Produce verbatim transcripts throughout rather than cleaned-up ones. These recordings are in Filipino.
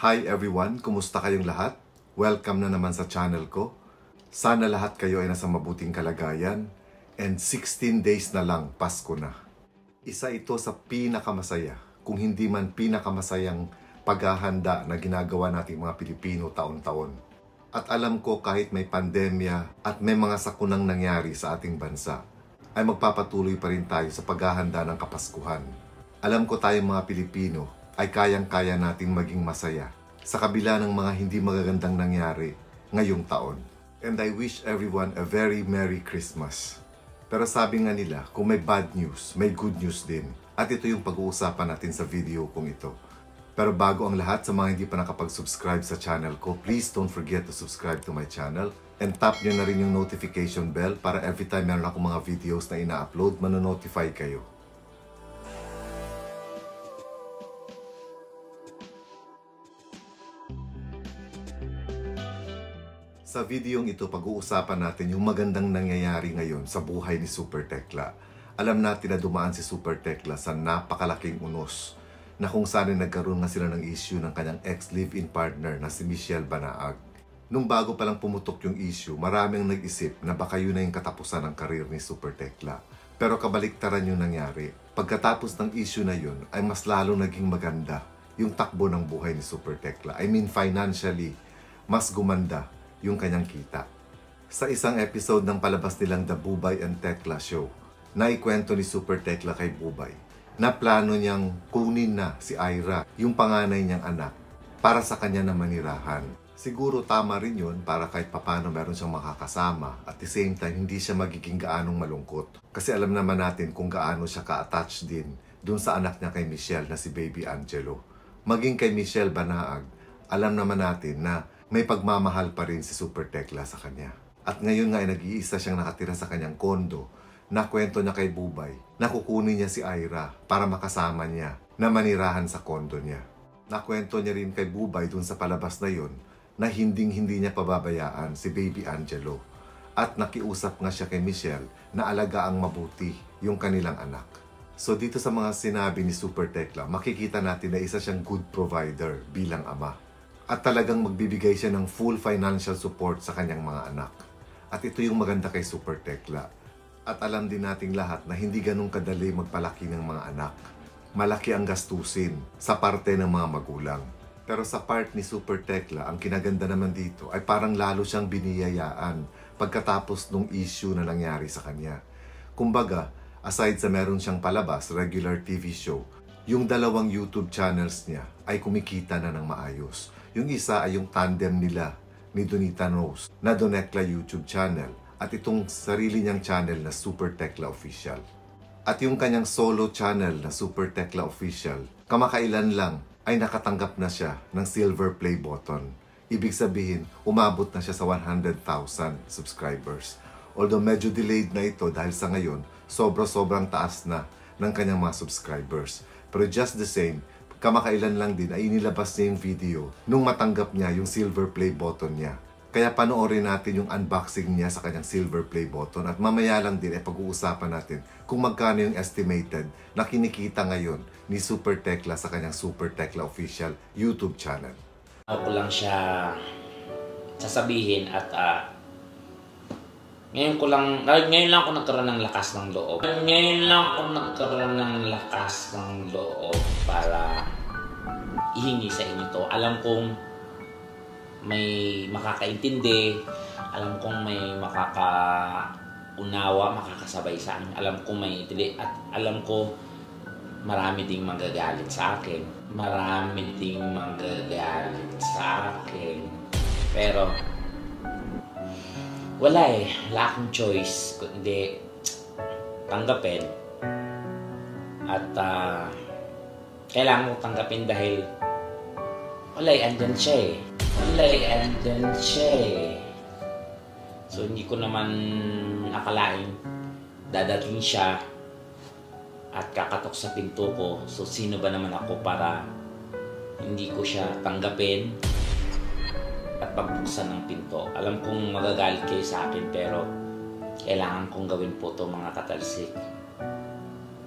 Hi everyone! Kumusta kayong lahat? Welcome na naman sa channel ko. Sana lahat kayo ay nasa mabuting kalagayan and sixteen days na lang Pasko na. Isa ito sa pinakamasaya, kung hindi man pinakamasayang paghahanda na ginagawa nating mga Pilipino taon-taon. At alam ko kahit may pandemya at may mga sakunang nangyari sa ating bansa, ay magpapatuloy pa rin tayo sa paghahanda ng Kapaskuhan. Alam ko tayong mga Pilipino ay kayang-kaya nating maging masaya sa kabila ng mga hindi magagandang nangyari ngayong taon. And I wish everyone a very Merry Christmas. Pero sabi nga nila, kung may bad news, may good news din. At ito yung pag-uusapan natin sa video kong ito. Pero bago ang lahat, sa mga hindi pa nakapag-subscribe sa channel ko, please don't forget to subscribe to my channel. And tap nyo na rin yung notification bell para every time meron akong mga videos na ina-upload, manonotify kayo. Sa videong ito, pag-uusapan natin yung magandang nangyayari ngayon sa buhay ni Super Tekla. Alam natin na dumaan si Super Tekla sa napakalaking unos na kung saan nagkaroon nga sila ng issue ng kanyang ex-live-in partner na si Michelle Banaag. Nung bago palang pumutok yung issue, maraming nag-isip na baka yun na yung katapusan ng karir ni Super Tekla. Pero kabaliktaran yung nangyari. Pagkatapos ng issue na yun, ay mas lalo naging maganda yung takbo ng buhay ni Super Tekla. I mean financially, mas gumanda yung kanyang kita. Sa isang episode ng palabas nilang The Bubay and Tekla Show, naikwento ni Super Tekla kay Bubay na plano niyang kunin na si Ira, yung panganay niyang anak, para sa kanya na manirahan. Siguro tama rin yun para kahit papano meron siyang makakasama at the same time hindi siya magiging gaanong malungkot. Kasi alam naman natin kung gaano siya ka-attach din dun sa anak niya kay Michelle na si Baby Angelo. Maging kay Michelle Banaag, alam naman natin na may pagmamahal pa rin si Super Tekla sa kanya. At ngayon nga ay nag-iisa siyang nakatira sa kanyang kondo na kwento niya kay Bubay na kukunin niya si Ira para makasama niya na manirahan sa kondo niya. Nakwento niya rin kay Bubay dun sa palabas na yon na hinding-hindi niya pababayaan si Baby Angelo. At nakiusap nga siya kay Michelle na alagaang mabuti yung kanilang anak. So dito sa mga sinabi ni Super Tekla, makikita natin na isa siyang good provider bilang ama. At talagang magbibigay siya ng full financial support sa kanyang mga anak. At ito yung maganda kay Super Tekla. At alam din nating lahat na hindi ganun kadali magpalaki ng mga anak. Malaki ang gastusin sa parte ng mga magulang. Pero sa part ni Super Tekla, ang kinaganda naman dito ay parang lalo siyang biniyayaan pagkatapos nung issue na nangyari sa kanya. Kumbaga, aside sa meron siyang palabas, regular T V show, yung dalawang YouTube channels niya ay kumikita na ng maayos. Yung isa ay yung tandem nila ni Donita Rose na Donekla YouTube channel at itong sarili niyang channel na Super Tekla Official. At yung kanyang solo channel na Super Tekla Official, kamakailan lang ay nakatanggap na siya ng silver play button. Ibig sabihin, umabot na siya sa one hundred thousand subscribers. Although medyo delayed na ito dahil sa ngayon, sobra-sobrang taas na ng kanyang mga subscribers. Pero just the same, kamakailan lang din ay inilabas niya yung video nung matanggap niya yung silver play button niya. Kaya panoorin natin yung unboxing niya sa kanyang silver play button at mamaya lang din ay pag-uusapan natin kung magkano yung estimated na kinikita ngayon ni Super Tekla sa kanyang Super Tekla Official YouTube channel. Ako lang siya sasabihin at uh, ngayon ko lang, ngayon lang ako nagkaroon ng lakas ng loob. Ngayon lang ako nagkaroon ng lakas ng loob para ihingi sa inyo to. Alam kong may makakaintindi, alam kong may makakaunawa, makakasabay sa akin. Alam kong may intindi at alam ko marami ding magagalit sa akin. Marami ding magagalit sa akin. Pero wala eh, wala akong choice kundi tanggapin at uh, kailangan ko tanggapin dahil wala eh, andyan siya eh wala eh, andyan siya eh so hindi ko naman akalain dadating siya at kakatok sa pinto ko. So sino ba naman ako para hindi ko siya tanggapin at pagbuksan ng pinto. Alam kong magagalit kayo sa akin pero kailangan kong gawin po ito mga katalsik.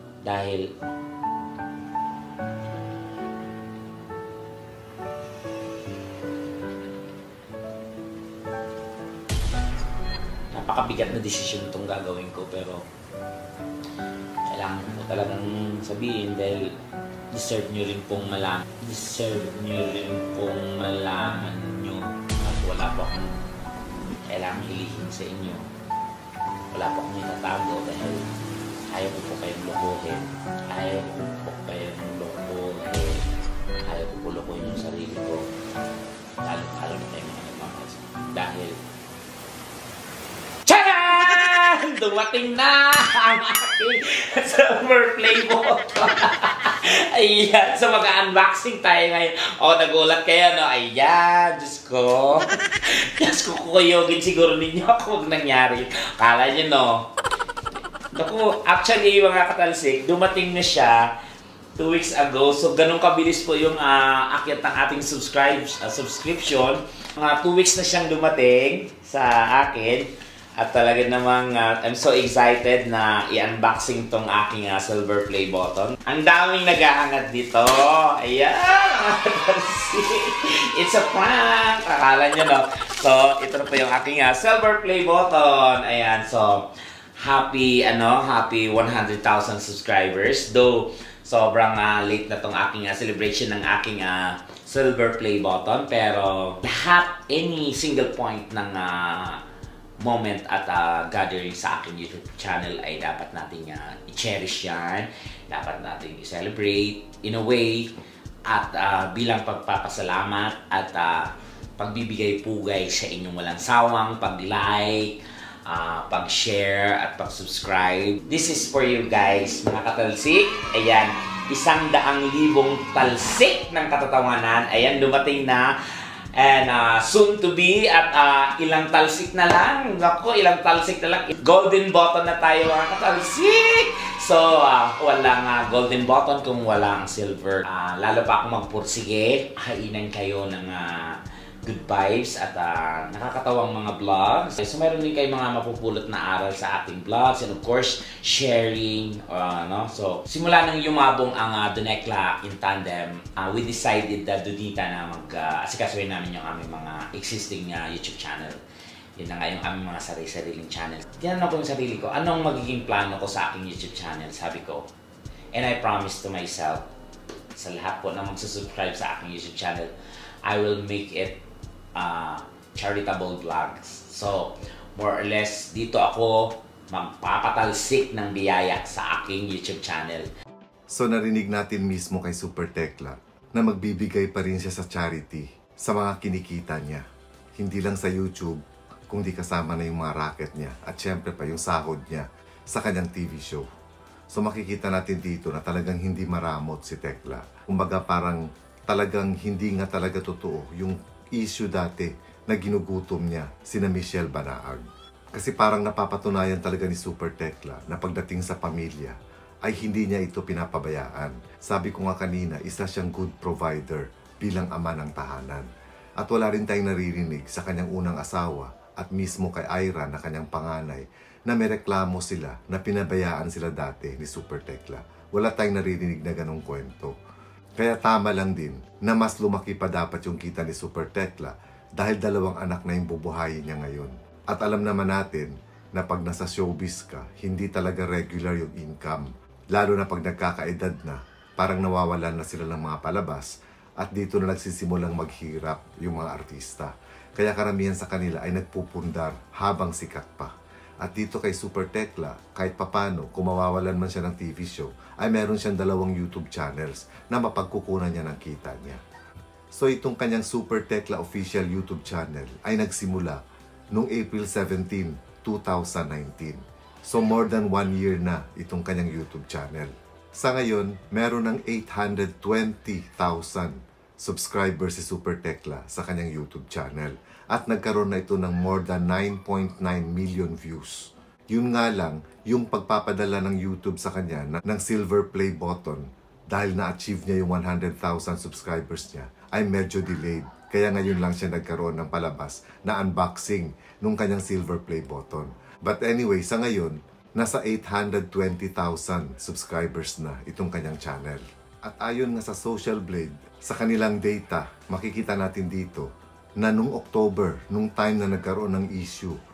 Dahil napakabigat na desisyon itong gagawin ko, pero kailangan ko talagang sabihin dahil deserve nyo rin pong malaman. Deserve nyo rin pong malaman nyo at wala po akong kailangan hilihin sa inyo. Wala po akong itatago dahil ayaw ko po kayong lokohin. Ayaw ko po kayong lokohin. Ayaw ko po lokohin yung sarili ko. Lalo-lalo na tayo mga nagmamahal. Dahil Charan! Dumating na ang aking silver play button. Ayan, so mag-unboxing tayo ngayon. O, nagulat kayo, no? Ayan, Diyos ko. Diyos ko, kukuyogin siguro ninyo ako kung nangyari. Kala nyo, no? Naku, actually, mga katalsik, dumating na siya two weeks ago. So, ganun kabilis po yung uh, akyat ng ating subscribe, uh, subscription. Mga two weeks na siyang dumating sa akin. At talaga namang uh, I'm so excited na i-unboxing tong aking uh, silver play button. Ang daming nag-aangat dito. Ayan! It's a prank! Akala nyo, no? So, ito na po yung aking uh, silver play button. Ayan, so happy, ano, happy one hundred thousand subscribers. Though, sobrang uh, late na tong aking uh, celebration ng aking uh, silver play button. Pero, lahat, any single point ng uh, moment at uh, gathering sa aking YouTube channel ay dapat nating uh, i-cherish yan. Dapat nating i-celebrate in a way at uh, bilang pagpapasalamat at uh, pagbibigay pugay sa inyong walang sawang pag-like, uh, pag-share at pag-subscribe. This is for you guys, mga katalsik. Ayan, isang daang libong talsik ng katatawanan. Ayan, dumating na. And uh, soon to be at uh, ilang talsik na lang. Naku, ilang talsik na lang. Golden button na tayo, mga katalsik. So, uh, walang uh, golden button kung walang silver. Uh, lalo pa ako magpursige. Hainan kayo ng uh, good vibes at uh, nakakatawang mga vlogs. So, meron din kayo mga mapupulot na aral sa ating vlogs. And of course, sharing. Uh, no? So, simula nang yumabong ang uh, Donekla in tandem, uh, we decided that Dudita na mag-asikasuhin uh, namin yung aming mga existing uh, YouTube channel. Yun na nga yung aming mga sarili-sariling channel. Tinanong ko yung sarili ko, anong magiging plano ko sa aking YouTube channel? Sabi ko, and I promise to myself, sa lahat po na magsusubscribe sa aking YouTube channel, I will make it Uh, charitable vlogs. So, more or less, dito ako magpapatalsik ng biyaya sa aking YouTube channel. So, narinig natin mismo kay Super Tekla na magbibigay pa rin siya sa charity sa mga kinikita niya. Hindi lang sa YouTube, kundi kasama na yung mga racket niya at syempre pa yung sahod niya sa kanyang T V show. So, makikita natin dito na talagang hindi maramot si Tekla. Kumbaga parang talagang hindi nga talaga totoo yung issue dati na ginugutom niya sina Michelle Banaag. Kasi parang napapatunayan talaga ni Super Tekla na pagdating sa pamilya ay hindi niya ito pinapabayaan. Sabi ko nga kanina, isa siyang good provider bilang ama ng tahanan. At wala rin tayong naririnig sa kanyang unang asawa at mismo kay Ira na kanyang panganay na may reklamo sila na pinabayaan sila dati ni Super Tekla. Wala tayong naririnig na ganong kwento. Kaya tama lang din na mas lumaki pa dapat yung kita ni Super Tekla dahil dalawang anak na yung bubuhayin niya ngayon. At alam naman natin na pag nasa showbiz ka, hindi talaga regular yung income. Lalo na pag nagkakaedad na, parang nawawalan na sila ng mga palabas at dito na nagsisimulang maghirap yung mga artista. Kaya karamihan sa kanila ay nagpupundar habang sikat pa. At dito kay Super Tekla, kahit papano, kung mawawalan man siya ng T V show, ay meron siyang dalawang YouTube channels na mapagkukunan niya ng kita niya. So itong kanyang Super Tekla official YouTube channel ay nagsimula noong April seventeenth, two thousand nineteen. So more than one year na itong kanyang YouTube channel. Sa ngayon, meron ng eight hundred twenty thousand subscribers si Super Tekla sa kanyang YouTube channel. At nagkaroon na ito ng more than nine point nine million views. Yun nga lang, yung pagpapadala ng YouTube sa kanya ng silver play button dahil na-achieve niya yung one hundred thousand subscribers niya ay medyo delayed. Kaya ngayon lang siya nagkaroon ng palabas na unboxing nung kanyang silver play button. But anyway, sa ngayon, nasa eight hundred twenty thousand subscribers na itong kanyang channel. At ayon nga sa Social Blade, sa kanilang data, makikita natin dito na nung October, nung time na nagkaroon ng issue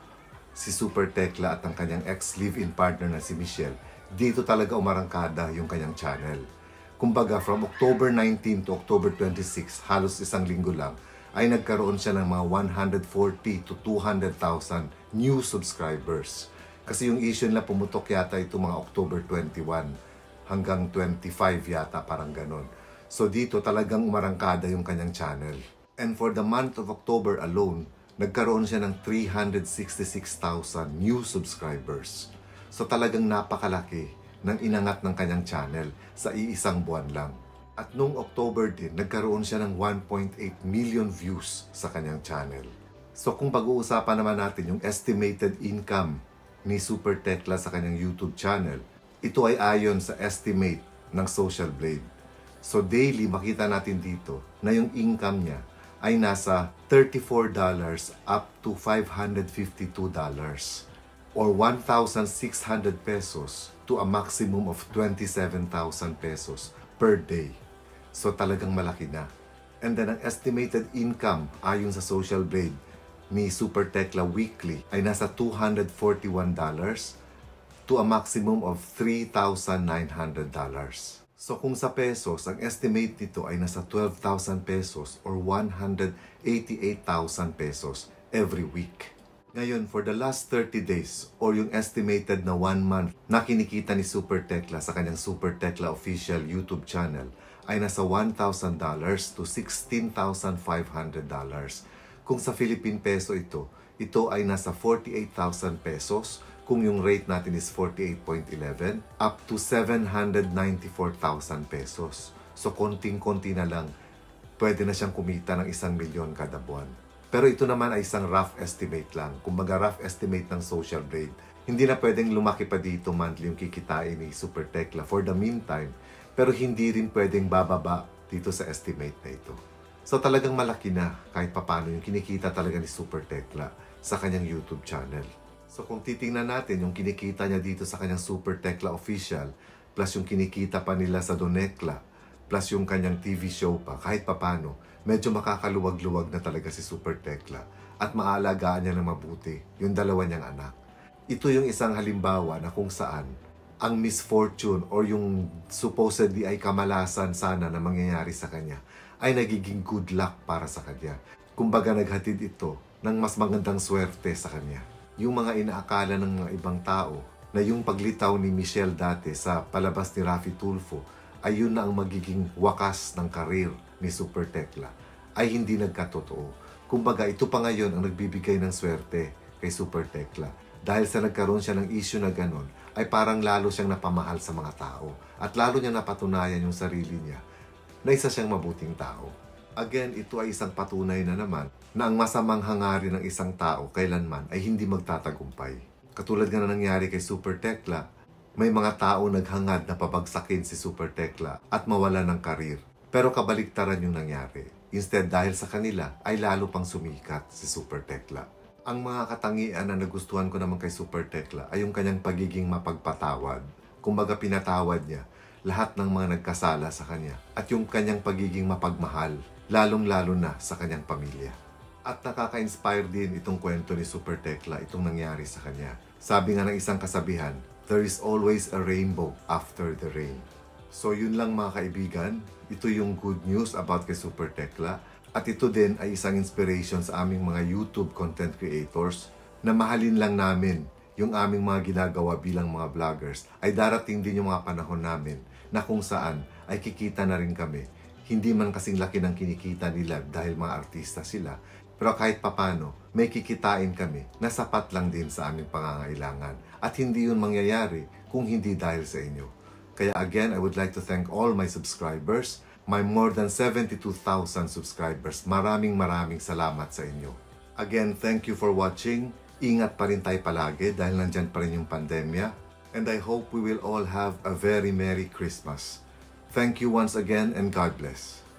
si Super Tekla at ang kanyang ex-live-in partner na si Michelle, dito talaga umarangkada yung kanyang channel. Kumbaga, from October nineteen to October twenty-six, halos isang linggo lang, ay nagkaroon siya ng mga one hundred forty to two hundred thousand new subscribers. Kasi yung issue nila pumutok yata ito mga October twenty-one hanggang twenty-five yata, parang ganon. So dito talagang umarangkada yung kanyang channel. And for the month of October alone, nagkaroon siya ng three hundred sixty-six thousand new subscribers. So talagang napakalaki ng inangat ng kanyang channel sa iisang buwan lang. At noong October din, nagkaroon siya ng one point eight million views sa kanyang channel. So kung pag-uusapan naman natin yung estimated income ni Super Tekla sa kanyang YouTube channel, ito ay ayon sa estimate ng Social Blade. So daily, makita natin dito na yung income niya ay nasa thirty-four dollars up to five hundred fifty-two dollars or one thousand six hundred pesos to a maximum of twenty-seven thousand pesos per day. So talagang malaki na. And then ang estimated income ayon sa Social Blade ni Super Tekla weekly ay nasa two hundred forty-one dollars to a maximum of three thousand nine hundred dollars. So kung sa pesos, ang estimate nito ay nasa twelve thousand pesos or one hundred eighty-eight thousand pesos every week. Ngayon, for the last thirty days or yung estimated na one month na kinikita ni Super Tekla sa kanyang Super Tekla official YouTube channel ay nasa one thousand dollars to sixteen thousand five hundred dollars. Kung sa Philippine peso ito, ito ay nasa forty-eight thousand pesos. Kung yung rate natin is forty-eight point one one, up to seven hundred ninety-four thousand pesos. So, konting-konti na lang, pwede na siyang kumita ng isang milyon kada buwan. Pero ito naman ay isang rough estimate lang. Kumbaga, rough estimate ng Social Blade. Hindi na pwedeng lumaki pa dito monthly yung kikitain ni Super Tekla for the meantime. Pero hindi rin pwedeng bababa dito sa estimate na ito. So, talagang malaki na kahit papano yung kinikita talaga ni Super Tekla sa kanyang YouTube channel. So kung titingnan natin yung kinikita niya dito sa kanyang Super Tekla official, plus yung kinikita pa nila sa Donekla, plus yung kanyang T V show pa, kahit papano, medyo makakaluwag-luwag na talaga si Super Tekla at maalagaan niya ng mabuti yung dalawa niyang anak. Ito yung isang halimbawa na kung saan ang misfortune or yung supposedly ay kamalasan sana na mangyayari sa kanya ay nagiging good luck para sa kanya. Kumbaga naghatid ito ng mas magandang swerte sa kanya. Yung mga inaakala ng mga ibang tao na yung paglitaw ni Michelle dati sa palabas ni Raffy Tulfo ay yun na ang magiging wakas ng karir ni Super Tekla ay hindi nagkatotoo. Kumbaga ito pa ngayon ang nagbibigay ng swerte kay Super Tekla. Dahil sa nagkaroon siya ng issue na ganon ay parang lalo siyang napamahal sa mga tao at lalo niya napatunayan yung sarili niya na isa siyang mabuting tao. Again, ito ay isang patunay na naman na ang masamang hangarin ng isang tao kailanman ay hindi magtatagumpay. Katulad nga na nangyari kay Super Tekla, may mga tao naghangad na pabagsakin si Super Tekla at mawala ng karir. Pero kabaliktaran yung nangyari. Instead, dahil sa kanila, ay lalo pang sumikat si Super Tekla. Ang mga katangian na nagustuhan ko naman kay Super Tekla ay yung kanyang pagiging mapagpatawad. Kumbaga pinatawad niya lahat ng mga nagkasala sa kanya at yung kanyang pagiging mapagmahal, lalong-lalo na sa kanyang pamilya. At nakaka-inspire din itong kwento ni Super Tekla, itong nangyari sa kanya. Sabi nga ng isang kasabihan, there is always a rainbow after the rain. So yun lang mga kaibigan, ito yung good news about kay Super Tekla. At ito din ay isang inspiration sa aming mga YouTube content creators na mahalin lang namin yung aming mga ginagawa bilang mga vloggers. Ay darating din yung mga panahon namin na kung saan ay kikita na rin kami. Hindi man kasing laki ng kinikita nila dahil mga artista sila. Pero kahit papano, may kikitain kami na sapat lang din sa aming pangangailangan. At hindi yun mangyayari kung hindi dahil sa inyo. Kaya again, I would like to thank all my subscribers, my more than seventy-two thousand subscribers. Maraming maraming salamat sa inyo. Again, thank you for watching. Ingat pa rin tayo palagi dahil nandyan pa rin yung pandemya. And I hope we will all have a very Merry Christmas. Thank you once again and God bless.